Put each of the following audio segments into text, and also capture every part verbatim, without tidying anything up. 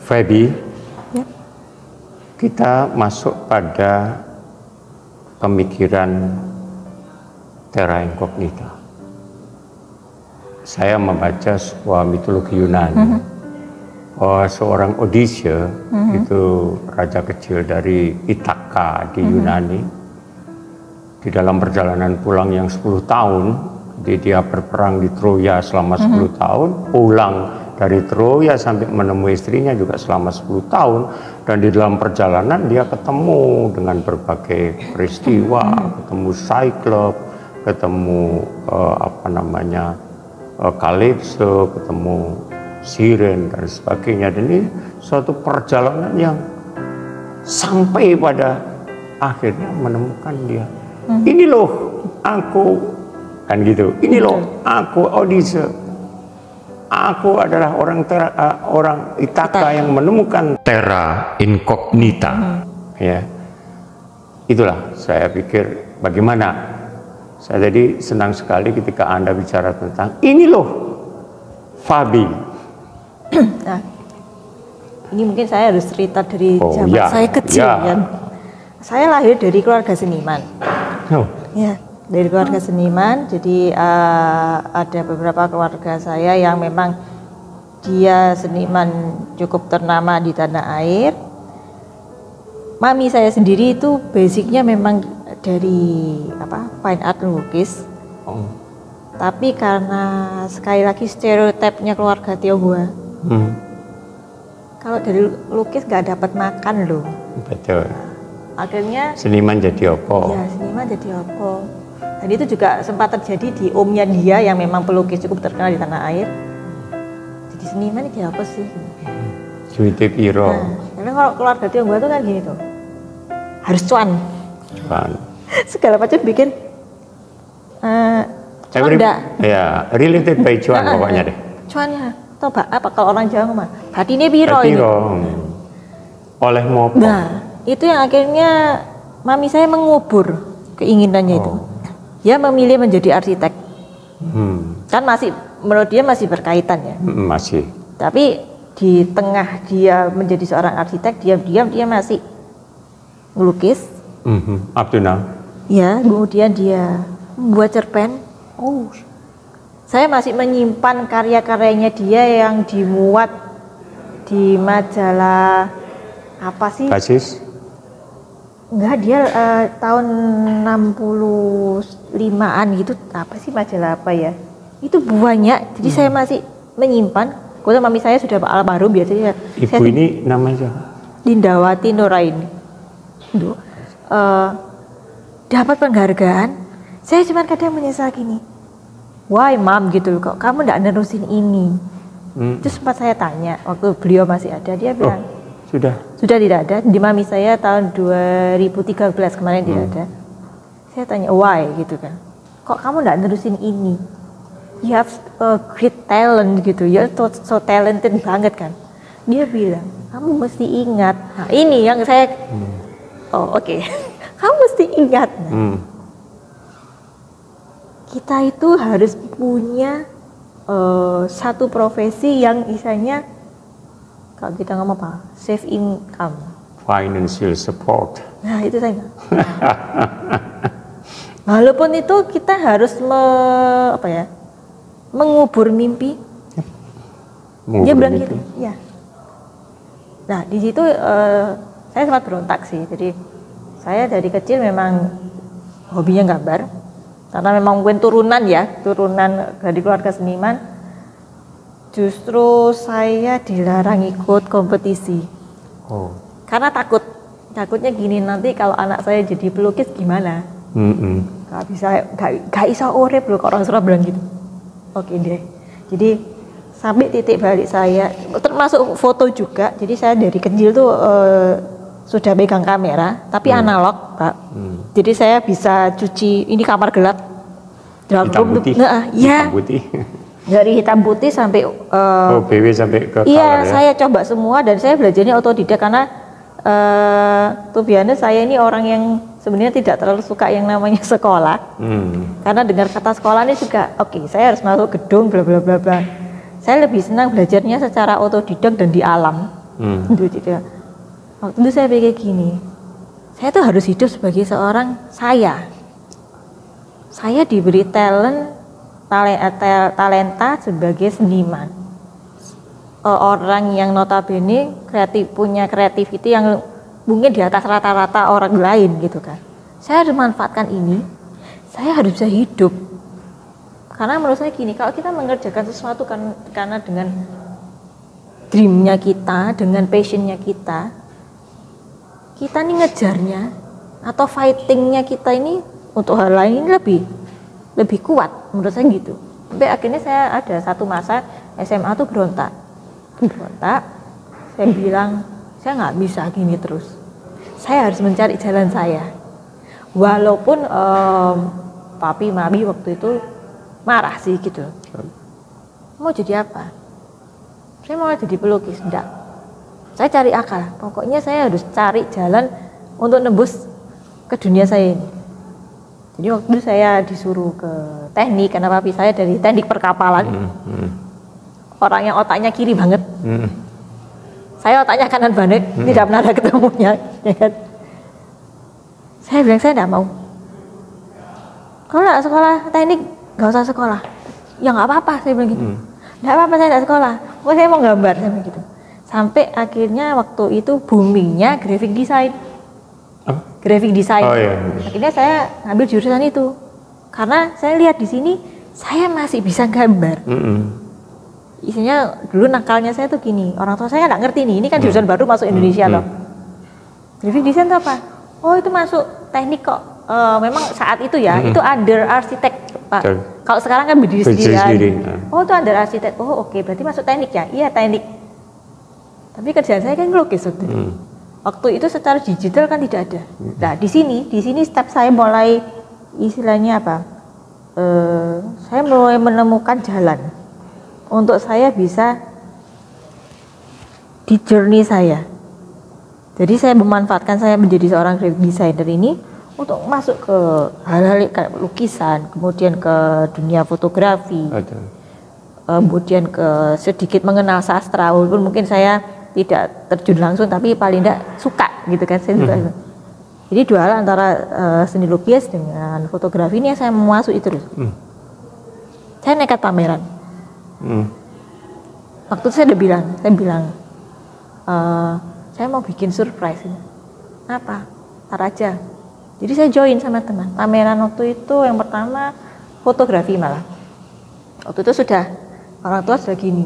Feby, ya. Kita masuk pada pemikiran terra incognita. Saya membaca sebuah mitologi Yunani. Mm-hmm. Oh, seorang Odysseus, mm-hmm. itu raja kecil dari Ithaka di mm-hmm. Yunani. Di dalam perjalanan pulang yang sepuluh tahun, dia, dia berperang di Troya selama mm-hmm. sepuluh tahun, pulang dari Troya sampai menemui istrinya juga selama sepuluh tahun, dan di dalam perjalanan dia ketemu dengan berbagai peristiwa, mm-hmm. ketemu Cyclops, ketemu uh, apa namanya uh, Calypso, ketemu Siren dan sebagainya. Dan ini suatu perjalanan yang sampai pada akhirnya menemukan dia. Hmm. Ini loh aku, kan gitu. Ini loh aku Odysseus. Aku adalah orang tera, uh, orang Ithaka yang menemukan terra incognita. Hmm. Ya, itulah saya pikir bagaimana. Saya jadi senang sekali ketika Anda bicara tentang ini loh Fabi. Nah, ini mungkin saya harus cerita dari oh, zaman ya, saya kecil ya. kan. Saya lahir dari keluarga seniman. Oh. Ya, dari keluarga seniman. Jadi uh, ada beberapa keluarga saya yang memang dia seniman cukup ternama di tanah air. Mami saya sendiri itu basicnya memang dari apa fine art, lukis. Oh. Tapi karena sekali lagi stereotipnya keluarga Tionghoa, hmm. kalau dari lukis nggak dapat makan loh. Betul. Akhirnya seniman jadi opo. Ya, seniman jadi opo. Dan itu juga sempat terjadi di omnya dia yang memang pelukis cukup terkenal di tanah air. Jadi seniman ini apa sih? Suite piro. Nah, karena kalau keluarga Tionghoa itu kan gini tuh, harus cuan. Cuan. Segala macam bikin. Uh, cuan enggak? Ya, related by cuan nah, pokoknya deh. Cuannya. Coba apa kalau orang Jawa ngomong? Batine piro ini? Oleh mopo. Nah, itu yang akhirnya mami saya mengubur keinginannya oh. itu. Dia memilih menjadi arsitek. Hmm. Kan masih menurut dia masih berkaitan ya. Hmm, masih. Tapi di tengah dia menjadi seorang arsitek, diam-diam dia masih melukis. Mm-hmm. Up to now. Ya, kemudian dia membuat cerpen. Oh. Saya masih menyimpan karya-karyanya dia yang dimuat di majalah apa sih? Basis? Enggak, dia uh, tahun enam puluh limaan gitu, apa sih majalah apa ya? Itu banyak, jadi hmm. saya masih menyimpan. Kalau mami saya sudah almarhum biasanya. Ibu saya, ini namanya siapa? Lindawati Nuraini. Itu uh, dapat penghargaan. Saya cuma kadang menyesal gini. Why mom gitu loh, kok kamu enggak nerusin ini? Hmm. Terus sempat saya tanya waktu beliau masih ada, dia bilang oh. Sudah. Sudah tidak ada. Di mami saya tahun dua ribu tiga belas kemarin hmm. tidak ada. Saya tanya why gitu kan. Kok kamu enggak nerusin ini? You have a great talent gitu. You're so, so talented banget kan. Dia bilang, kamu mesti ingat. Nah, ini yang saya hmm. oh oke. Okay. Kamu mesti ingat. Nah, hmm. kita itu harus punya uh, satu profesi yang misalnya kalau kita ngomong apa? Save income. Financial support. Nah, itu saya. Walaupun itu kita harus me, apa ya? Mengubur mimpi. Mengubur Dia bilang mimpi. gitu. Ya. Nah, di situ uh, saya sempat berontak sih. Jadi saya dari kecil memang hobinya gambar. Karena memang mungkin turunan ya, turunan dari keluarga seniman. Justru saya dilarang ikut kompetisi. Oh. Karena takut, takutnya gini, nanti kalau anak saya jadi pelukis gimana? Mm-hmm. Gak bisa, gak, gak bisa urip loh, kalau orang Surabaya bilang gitu. Oke deh. Jadi sampai titik balik saya, termasuk foto juga. Jadi saya dari kecil tuh uh, sudah pegang kamera, tapi hmm. analog, Pak. Hmm. Jadi saya bisa cuci, ini kamar gelap. Hitam putih. Nah, ya. Hitam putih. Dari hitam putih sampai uh, oh, B W sampai ke color iya, ya. Saya coba semua dan saya belajarnya otodidak karena uh, tuh biasanya saya ini orang yang sebenarnya tidak terlalu suka yang namanya sekolah. Hmm. Karena dengar kata sekolah ini juga oke, okay, saya harus masuk gedung bla bla bla bla. Saya lebih senang belajarnya secara otodidak dan di alam. Hmm. Itu juga. Waktu itu saya pikir gini, saya tuh harus hidup sebagai seorang saya. Saya diberi talent, talenta sebagai seniman. Orang yang notabene kreatif, punya kreativiti yang mungkin di atas rata-rata orang lain gitu kan. Saya harus memanfaatkan ini, saya harus bisa hidup. Karena menurut saya gini, kalau kita mengerjakan sesuatu kan, karena dengan dreamnya kita, dengan passionnya kita, kita nih ngejarnya atau fightingnya kita ini untuk hal lain ini lebih lebih kuat menurut saya gitu. Sampai akhirnya saya ada satu masa S M A tuh berontak, berontak. Saya bilang saya nggak bisa gini terus. Saya harus mencari jalan saya. Walaupun um, papi mami waktu itu marah sih gitu. Mau jadi apa? Saya mau jadi pelukis, enggak. Saya cari akal. Pokoknya saya harus cari jalan untuk nembus ke dunia saya ini. Jadi waktu itu saya disuruh ke teknik karena papi saya dari teknik perkapalan. Hmm, hmm. Orang yang otaknya kiri banget. Hmm. Saya otaknya kanan banget, hmm. tidak pernah ada ketemunya. Ya kan? Saya bilang saya enggak mau. Kalau enggak sekolah teknik, enggak usah sekolah. Ya enggak apa-apa, saya bilang gitu. Hmm. Enggak apa-apa saya enggak sekolah. Oh, saya mau gambar, saya bilang gitu. Sampai akhirnya waktu itu boomingnya graphic design. Huh? Graphic design. Oh, iya. Akhirnya saya ngambil jurusan itu. Karena saya lihat di sini saya masih bisa gambar. Mm-hmm. Isinya dulu nakalnya saya tuh gini, orang tua saya nggak ngerti nih, ini kan jurusan mm-hmm. baru masuk Indonesia mm-hmm. loh. Graphic design itu apa? Oh, itu masuk teknik kok. Uh, memang saat itu ya, mm-hmm. itu under arsitek, Pak. Sure. Kalau sekarang kan berdiri sendiri. Oh, itu under arsitek. Oh, oke, okay. Berarti masuk teknik ya? Iya, teknik. Tapi kerjaan saya kan ngelukis waktu itu. Hmm. Waktu itu secara digital kan tidak ada. Nah, di sini, di sini step saya mulai istilahnya apa? Uh, saya mulai menemukan jalan untuk saya bisa di journey saya. Jadi saya memanfaatkan saya menjadi seorang graphic designer ini untuk masuk ke hal-hal kayak lukisan, kemudian ke dunia fotografi, ada. Kemudian ke sedikit mengenal sastra, walaupun mungkin saya tidak terjun langsung, tapi paling tidak suka gitu kan. Saya suka. Hmm. Jadi dua hal antara uh, seni lukis dengan fotografi ini yang saya mau masuk itu terus. Hmm. Saya nekat pameran. Hmm. Waktu itu saya udah bilang, saya bilang, uh, saya mau bikin surprise. Apa? Ntar aja. Jadi saya join sama teman. Pameran waktu itu yang pertama fotografi malah. Waktu itu sudah orang tua sudah gini.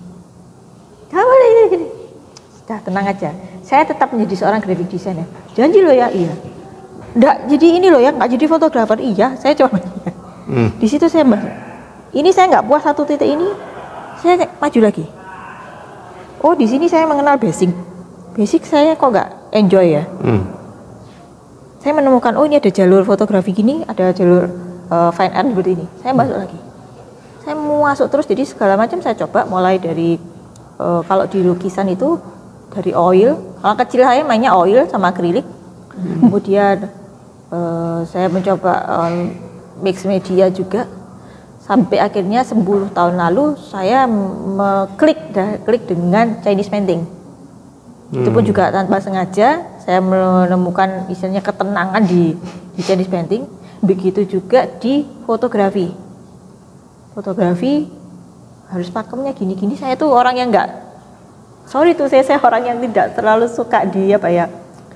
Kamu ini gini. Sudah tenang aja. Saya tetap menjadi seorang graphic designer. Janji loh ya, iya. Nggak jadi ini loh ya, nggak jadi fotografer. Iya, saya coba. Hmm. Di situ saya masuk. Ini saya nggak puas satu titik ini, saya maju lagi. Oh, di sini saya mengenal basic. Basic saya kok nggak enjoy ya. Hmm. Saya menemukan, oh ini ada jalur fotografi gini, ada jalur uh, fine art seperti ini. Saya masuk lagi. Saya mau masuk terus, jadi segala macam saya coba, mulai dari uh, kalau di lukisan itu dari oil. Kalau kecil saya mainnya oil sama akrilik. Hmm. Kemudian uh, saya mencoba um, mix media juga. Sampai akhirnya sepuluh tahun lalu saya mengklik klik dengan Chinese painting. Hmm. Itu pun juga tanpa sengaja saya menemukan istilahnya ketenangan di, di Chinese painting. Begitu juga di fotografi. Fotografi harus pakemnya gini-gini. Saya tuh orang yang enggak, sorry tuh saya, saya orang yang tidak terlalu suka di apa ya.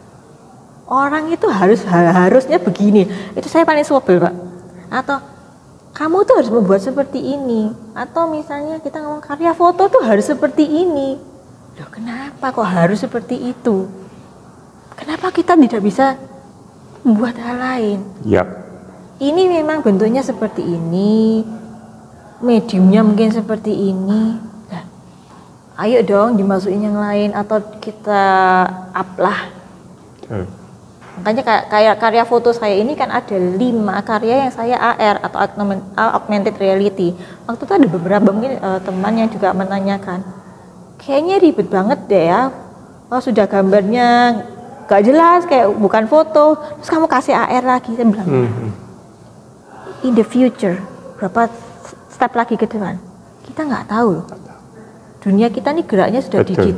Orang itu harus harusnya begini. Itu saya paling sebel, Pak. Atau kamu tuh harus membuat seperti ini. Atau misalnya kita ngomong karya foto tuh harus seperti ini. Loh, kenapa kok harus seperti itu? Kenapa kita tidak bisa membuat hal lain? Yap. Ini memang bentuknya seperti ini, mediumnya mungkin seperti ini. Nah, ayo dong dimasukin yang lain atau kita up lah. Hmm. Makanya kayak, kayak karya foto saya ini kan ada lima karya yang saya A R atau augmented reality. Waktu itu ada beberapa mungkin uh, teman yang juga menanyakan, kayaknya ribet banget deh ya. Oh, sudah gambarnya gak jelas, kayak bukan foto, terus kamu kasih A R lagi. Saya bilang, hmm. in the future, berapa step lagi ke depan, kita nggak tahu loh. Dunia kita nih geraknya sudah Betul. digital.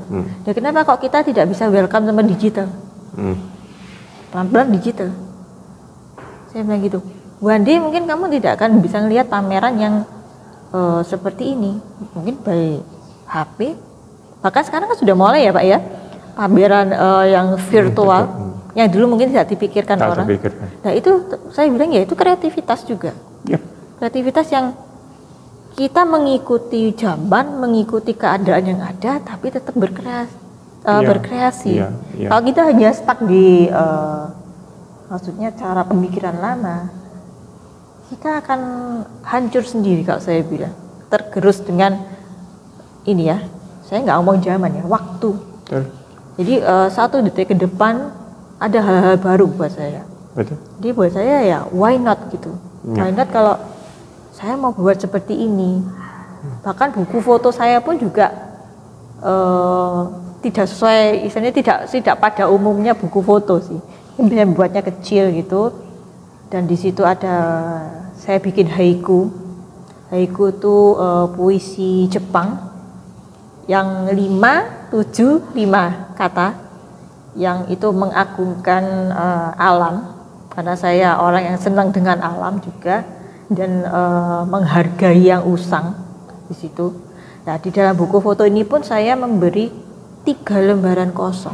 Hmm. Ya kenapa kok kita tidak bisa welcome sama digital? Hmm. Pelan-pelan digital. Saya bilang gitu. One day mungkin kamu tidak akan bisa melihat pameran yang uh, seperti ini. Mungkin by H P. Bahkan sekarang kan sudah mulai ya Pak ya. Pameran uh, yang virtual. Hmm. Yang dulu mungkin tidak dipikirkan tak orang. Terpikirkan. Nah itu saya bilang ya itu kreativitas juga. Yep. Kreativitas yang kita mengikuti zaman, mengikuti keadaan yang ada, tapi tetap berkreasi. Uh, yeah. berkreasi. Yeah. Yeah. Kalau kita hanya stuck di, uh, maksudnya cara pemikiran lama, kita akan hancur sendiri kalau saya bilang. Tergerus dengan ini ya, saya nggak ngomong zaman ya, waktu. Betul. Jadi uh, satu detik ke depan ada hal-hal baru buat saya. Betul. Jadi buat saya ya, why not gitu? Yeah. Why not kalau saya mau buat seperti ini. Bahkan buku foto saya pun juga uh, tidak sesuai, istilahnya tidak tidak pada umumnya buku foto sih. Bisa membuatnya kecil gitu. Dan di situ ada saya bikin haiku. Haiku itu uh, puisi Jepang yang lima, tujuh, lima kata, yang itu mengagungkan uh, alam. Karena saya orang yang senang dengan alam juga. Dan uh, menghargai yang usang di situ. Nah, di dalam buku foto ini pun saya memberi tiga lembaran kosong.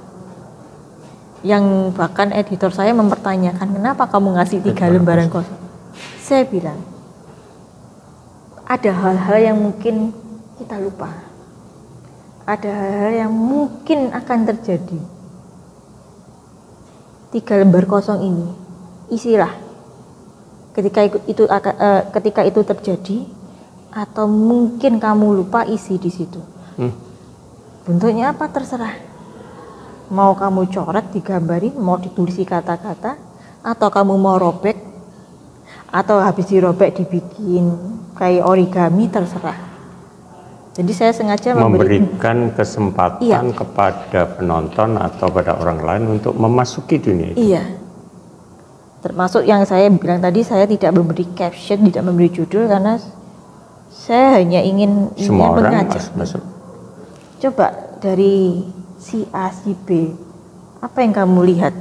Yang bahkan editor saya mempertanyakan, kenapa kamu ngasih tiga lembaran kosong? Saya bilang, ada hal-hal yang mungkin kita lupa. Ada hal-hal yang mungkin akan terjadi. Tiga lembar kosong ini, isilah. Ketika itu uh, ketika itu terjadi atau mungkin kamu lupa, isi di situ. Hmm. Bentuknya apa terserah. Mau kamu coret, digambarin, mau ditulis kata-kata, atau kamu mau robek, atau habis dirobek dibikin kayak origami, terserah. Jadi saya sengaja memberikan memberi, kesempatan iya. kepada penonton atau pada orang lain untuk memasuki dunia itu. Iya. Termasuk yang saya bilang tadi, saya tidak memberi caption, tidak memberi judul, karena saya hanya ingin, ingin mengajak. Coba dari si A, si B, apa yang kamu lihat?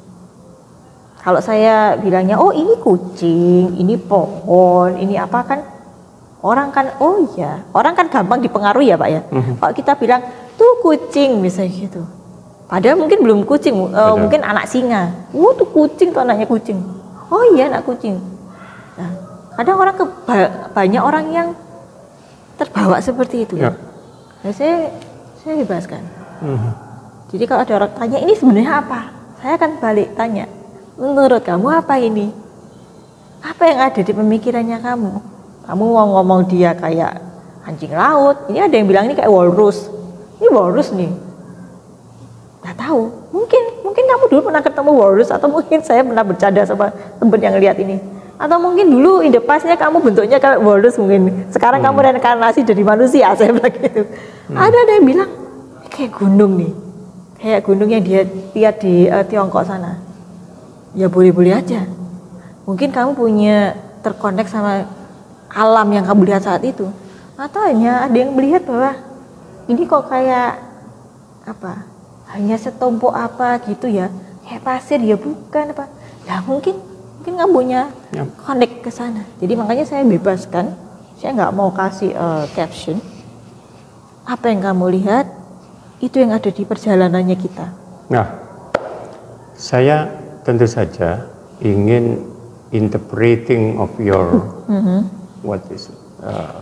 Kalau saya bilangnya, oh ini kucing, ini pohon, ini apa, kan orang kan, oh iya, orang kan gampang dipengaruhi ya Pak ya. Mm-hmm. Kalau kita bilang, tuh kucing misalnya gitu. Padahal mungkin belum kucing, uh, mungkin anak singa. Oh tuh kucing, tuh anaknya kucing. Oh iya anak kucing. Nah, kadang orang keba- banyak orang yang terbawa seperti itu. Ya. Nah, saya saya bebaskan. Uh-huh. Jadi kalau ada orang tanya ini sebenarnya apa, saya akan balik tanya. Menurut kamu apa ini? Apa yang ada di pemikirannya kamu? Kamu mau ngomong dia kayak anjing laut? Ini ada yang bilang ini kayak walrus. Ini walrus nih. Nggak tahu, mungkin mungkin kamu dulu pernah ketemu walrus, atau mungkin saya pernah bercanda sama temen yang lihat ini, atau mungkin dulu in the past-nya kamu bentuknya kayak walrus, mungkin sekarang hmm. kamu reinkarnasi jadi manusia, saya bilang gitu. hmm. Ada ada yang bilang kayak gunung nih, kayak gunung yang dia lihat di uh, Tiongkok sana. Ya boleh-boleh aja, mungkin kamu punya terkonek sama alam yang kamu lihat saat itu, atau hanya ada yang melihat bahwa ini kok kayak apa, hanya setumpuk apa gitu ya, kayak pasir ya, bukan apa ya, mungkin mungkin kamu punya ya. Connect ke sana. Jadi makanya saya bebaskan, saya nggak mau kasih uh, caption. Apa yang kamu lihat itu yang ada di perjalanannya kita. Nah, saya tentu saja ingin interpreting of your mm-hmm. what is uh,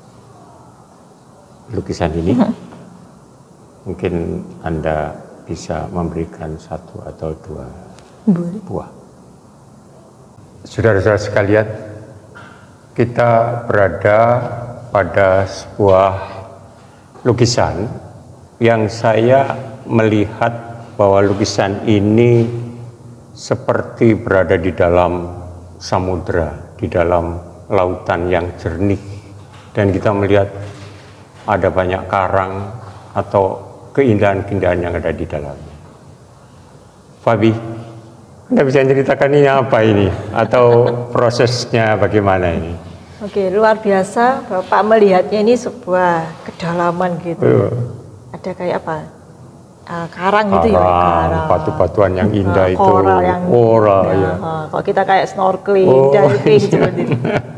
lukisan ini. Mm-hmm. Mungkin Anda bisa memberikan satu atau dua Boleh. buah. Saudara-saudara sekalian, kita berada pada sebuah lukisan yang saya melihat bahwa lukisan ini seperti berada di dalam samudera, di dalam lautan yang jernih, dan kita melihat ada banyak karang atau keindahan-keindahan yang ada di dalamnya. Fabi, Anda bisa ceritakan ini apa ini? Atau prosesnya bagaimana ini? Oke, luar biasa. Bapak melihatnya ini sebuah kedalaman gitu. Uh. ada kayak apa? Uh, karang gitu ya, karang, batu-batuan yang indah uh, itu, koral yang koral ya, ya. Uh, kalau kita kayak snorkeling, oh, diving iya. seperti itu.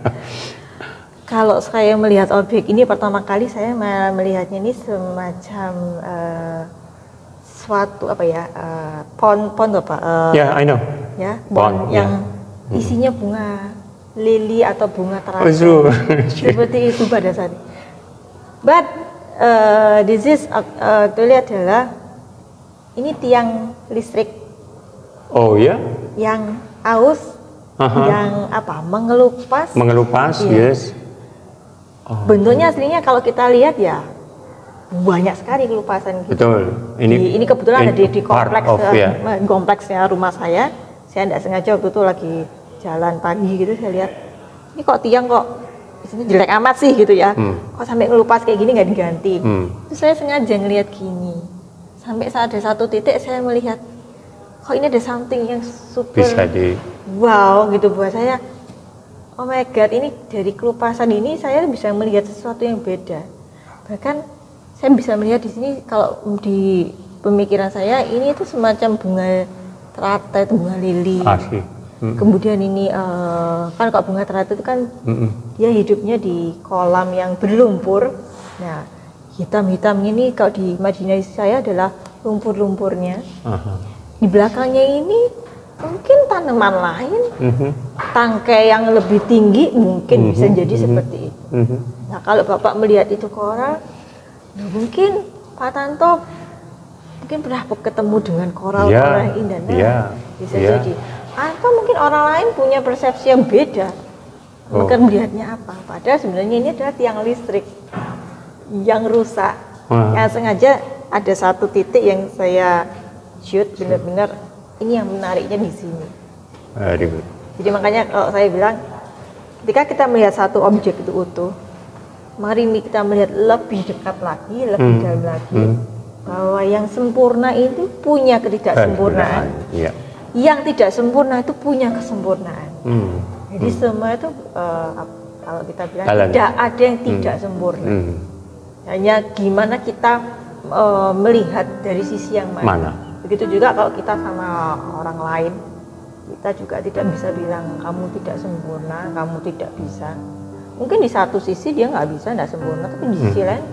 Kalau saya melihat objek ini pertama kali saya melihatnya ini semacam uh, suatu apa ya uh, pond pond apa? Uh, ya, yeah, I know. Ya, pond yang yeah. isinya bunga lili atau bunga teratai. Oh, seperti itu pada saat ini. But uh, this is uh, actually adalah ini tiang listrik. Oh ya? Yang aus, uh-huh. yang apa? Mengelupas. Mengelupas, yeah. yes. Oh. Bentuknya aslinya kalau kita lihat ya banyak sekali kelupasan gitu. Betul. Ini di, ini kebetulan ada di, di kompleks of, yeah. kompleksnya rumah saya. Saya tidak sengaja waktu itu lagi jalan pagi gitu, saya lihat ini kok tiang kok isinya jelek amat sih gitu ya. Hmm. Kok sampai ngelupas kayak gini nggak diganti. Hmm. Terus saya sengaja ngelihat gini. Sampai saat ada satu titik saya melihat kok ini ada something yang super bisa di wow gitu buat saya. Oh my god, ini dari kelupasan ini saya bisa melihat sesuatu yang beda. Bahkan saya bisa melihat di sini kalau di pemikiran saya ini itu semacam bunga teratai, bunga lili. Asli. Mm-mm. Kemudian ini uh, kan kalau bunga teratai itu kan Mm-mm. dia hidupnya di kolam yang berlumpur. Nah, hitam-hitam ini kalau di imajinasi saya adalah lumpur-lumpurnya. Uh-huh. Di belakangnya ini mungkin tanaman lain, mm-hmm. tangkai yang lebih tinggi mungkin mm-hmm. bisa jadi mm-hmm. seperti itu. Mm-hmm. Nah kalau Bapak melihat itu koral, nah mungkin Pak Tanto mungkin pernah ketemu dengan koral-koral yang indah, nah yeah. bisa yeah. jadi. Atau mungkin orang lain punya persepsi yang beda, oh. mungkin melihatnya apa? Padahal sebenarnya ini adalah tiang listrik yang rusak, uh-huh. yang sengaja ada satu titik yang saya shoot benar-benar. Ini yang menariknya di sini. Very good. Jadi makanya kalau saya bilang, ketika kita melihat satu objek itu utuh, mari kita melihat lebih dekat lagi, lebih hmm. dalam lagi, hmm. bahwa yang sempurna itu punya ketidaksempurnaan. Ya. Yang tidak sempurna itu punya kesempurnaan. Hmm. Jadi hmm. semua itu uh, kalau kita bilang Alan. Tidak ada yang tidak hmm. sempurna. Hmm. Hanya gimana kita uh, melihat dari sisi yang mana. mana? Begitu juga kalau kita sama orang lain, kita juga tidak bisa bilang kamu tidak sempurna, kamu tidak bisa. Mungkin di satu sisi dia nggak bisa, nggak sempurna, tapi di sisi hmm. lain,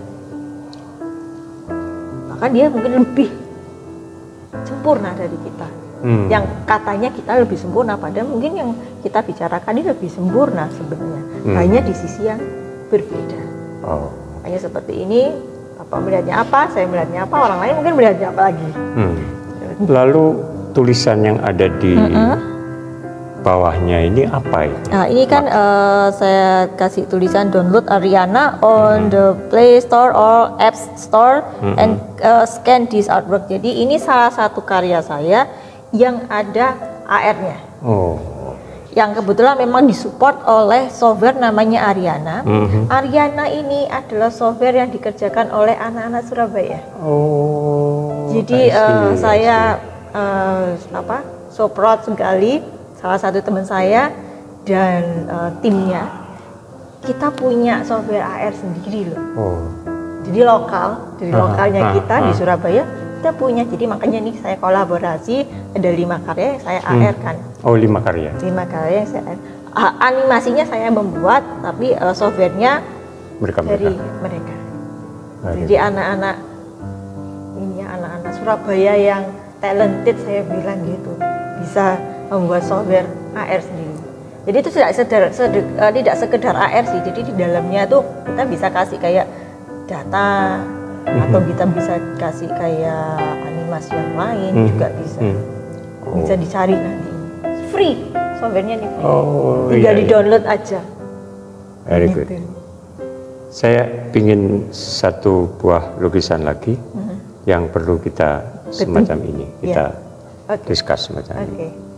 maka dia mungkin lebih sempurna dari kita. Hmm. Yang katanya kita lebih sempurna, padahal mungkin yang kita bicarakan ini lebih sempurna sebenarnya, hmm. hanya di sisi yang berbeda. Oh. Hanya seperti ini, Bapak melihatnya apa, saya melihatnya apa, orang lain mungkin melihatnya apa lagi. Hmm. Lalu tulisan yang ada di mm-hmm. bawahnya ini apa ini? Nah, ini kan uh, saya kasih tulisan download Ariana on mm-hmm. the Play Store or App Store mm-hmm. and uh, scan this artwork. Jadi ini salah satu karya saya yang ada A R-nya. Oh. Yang kebetulan memang disupport oleh software namanya Ariana. Mm-hmm. Ariana ini adalah software yang dikerjakan oleh anak-anak Surabaya. Oh. Jadi uh, saya uh, apa? So proud sekali salah satu teman saya dan uh, timnya. Kita punya software A R sendiri loh. Oh. Jadi lokal, dari lokalnya ah, kita ah, di Surabaya kita punya. Jadi makanya nih saya kolaborasi, ada lima karya yang saya hmm. A R kan. Oh, lima karya. Lima karya yang saya A R. Uh, animasinya saya membuat, tapi uh, softwarenya mereka, dari mereka. mereka. Jadi anak-anak ini ya, anak-anak Surabaya yang talented, saya bilang gitu, bisa membuat software A R sendiri. Jadi itu tidak sekedar, sedek, uh, tidak sekedar A R sih. Jadi di dalamnya tuh kita bisa kasih kayak data mm-hmm. atau kita bisa kasih kayak animasi yang lain mm-hmm. juga bisa. Mm-hmm. Oh. Bisa dicari nanti. Free, softwarenya nih free. Oh, tinggal iya, di-download iya. aja. Very gitu. Good. Saya ingin satu buah lukisan lagi mm-hmm. yang perlu kita semacam ini, kita yeah. okay. discuss semacam okay. ini.